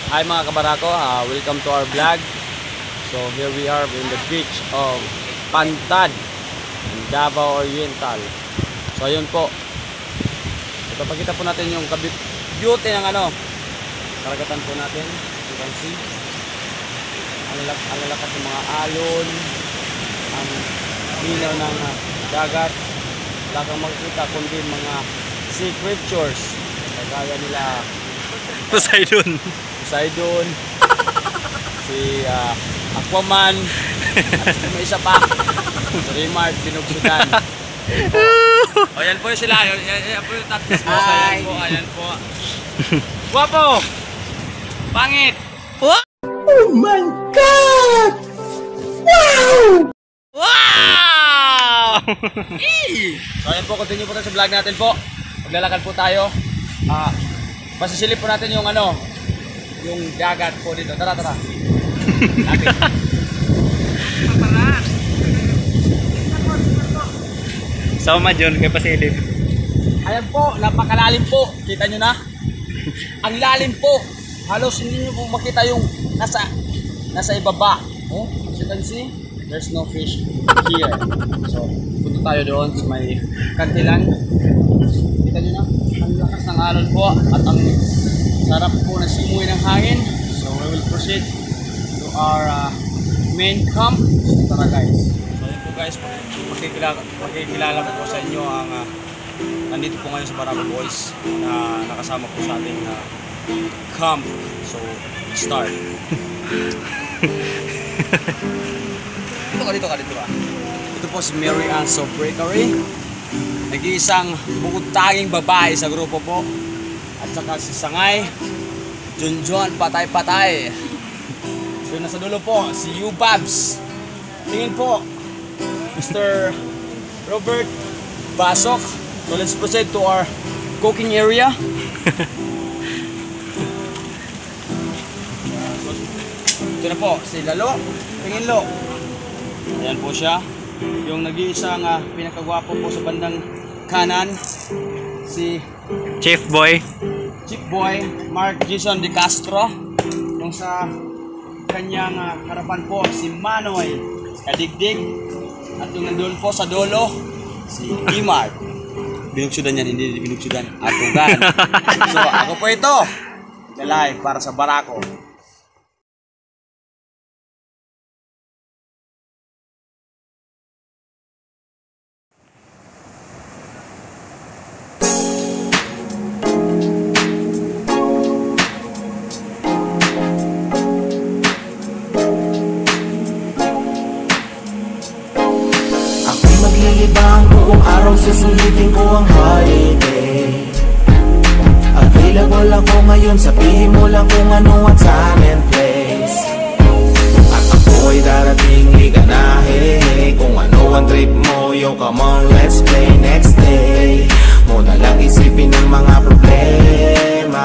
Hi mga kabarako, welcome to our vlog. So here we are in the beach of Pantad, Davao Oriental. So ayun po, ipapakita po natin yung beauty ng karagatan po natin. You can see ang lakas ng mga alon, ang linaw ng dagat. Wala kang makikita kundi mga sea creatures kagaya nila Poseidon, si Aquaman, at may isa pa, si Rimart, binugsudan. Ayan po sila, ayan po yung tatlis mo. Ayan po. Guwapo! Pangit! Oh my God! Wow! Wow! So ayan po, continue po tayo sa vlog natin po. Maglalakad po tayo. Masisilip po natin yung yung dagat po dito. Tara. Lapit. Sama John, kay pasilip. Ayan po, napakalalim po. Kita nyo na? Ang lalim po. Halos hindi nyo po makita yung nasa ibaba. Oh, as you can see, there's no fish here. So, punta tayo doon sa may kantilan. Kita nyo na? Ang lakas ng alon po at ang sarap po na simoy ng hangin. So we will proceed to our main camp. Tara guys. So yun po guys, makikilala ko po sa inyo ang nandito po ngayon sa Barako Boys na nakasama po sa ating camp. So let's start. Dito ka. Ito po si Mary Ann Sobrekery. Nag-iisang bukod tanging babae sa grupo po. At saka si Sangay, Junjun, patay. So nasa dulo po, si Yubabs. Tingin po, Mr. Robert Basok. So let's proceed to our cooking area. Ito na po, si Lalo. Tingin Lo. Ayan po siya. Yung nag-iisang pinakagwapo po sa bandang kanan, si Chief Boy Mark Jason De Castro. Yung sa kanyang harapan po, si Manoy Kadigdig. At yung nandun po sa dolo, si Imart. Binugsudan yan, hindi binugsudan, atugan. So ako po ito, live para sa Barako. Maglilibang buong araw, susulitin ko ang holiday. Available ako ngayon, sabihin mo lang kung ano ang time and place. At ako ay darating, higa na hey. Kung ano ang trip mo, yo come on, let's play. Next day, mo na lang isipin ang mga problema.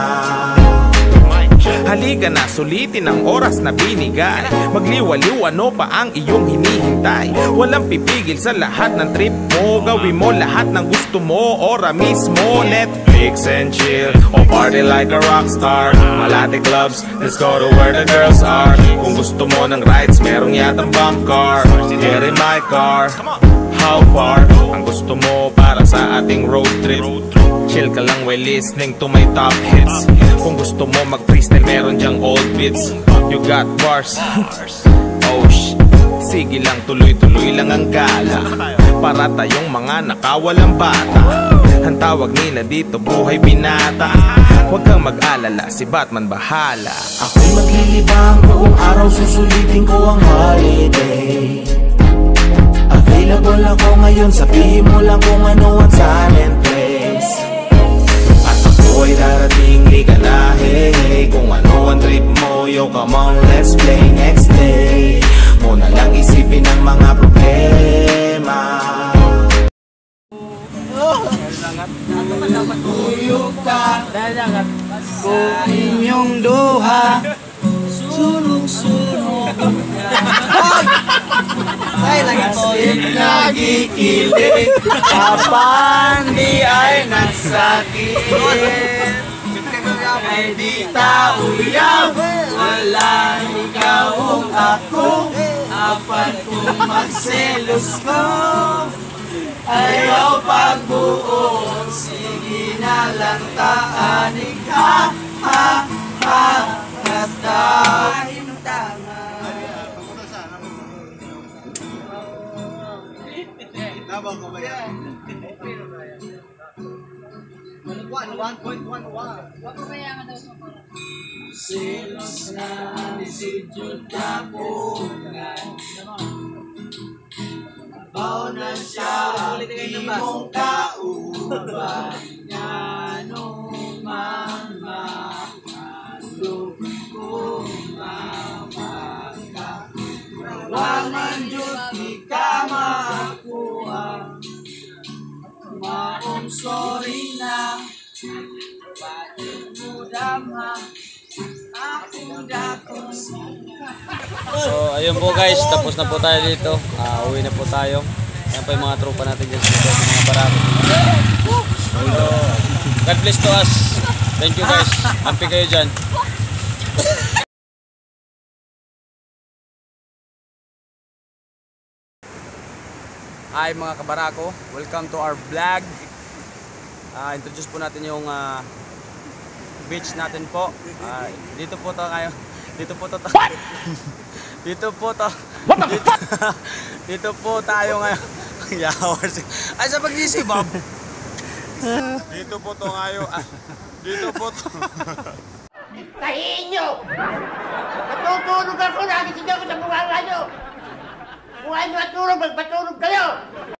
Halika na, sulitin ang oras na binigay. Magliwaliw, ano pa ang iyong hinihintay? Walang pipigil sa lahat ng trip mo. Gawin mo lahat ng gusto mo, ora mismo. Netflix and chill, o party like a rockstar. Malate clubs, let's go to where the girls are. Kung gusto mo ng rides, merong yatang bump car. Here in my car, how far? Ang gusto mo para sa ating road trip? Chill ka lang while listening to my top hits. Kung gusto mo mag-freestyle, meron dyang old beats. You got bars. Oh shit, sige lang, tuloy-tuloy lang ang gala. Para tayong mga nakawalang bata. Ang tawag nila dito, buhay binata. Huwag kang mag-alala, si Batman bahala. Ako'y maglilibang buong araw, susulitin ko ang holiday. Available ako ngayon, sabihin mo lang kung ano ang time and place. At ako'y darating, higa na hey. Kung ano ang trip mo, yo come on, let's play. Next day, mo na lang isipin ang mga problema. Tuyok ka sa inyong duha, sulong-sulong ay lagi kilig, kapag di ay nagsakit. Kay di tauyab, wala ikaw ang ako. Apan kung magselos ko, ayaw pagbuo. Sige na lang taanig, ha, ha, ha. At dahil tama. Nabang ko ba yan? Selos na disidyod na pungan. Baw na siya ang imong kauban. Nga nung mamakandog ko mamaka. Wangan yun di ka makuha. Maong sorry na. Bakit mo dama? Akong dakong So, ayun po guys, tapos na po tayo dito. Uwi na po tayo. Ayan pa yung mga tropa natin dyan sa mga barako. So, God bless to us. Thank you guys. Hampi kayo dyan. Hi mga kabarako, welcome to our vlog. Introduce po natin yung beach natin po. Dito po to kayo. Dito po to. Dito po to. Dito po tayo ngayon. Yawars. Ay sa pag-isip, Bob. Dito po to ngayon. Dito po to. Tahiin nyo! Natutulog ako, nakikita ko sa bunga nyo! Kung ano natulog, magpatulog kayo!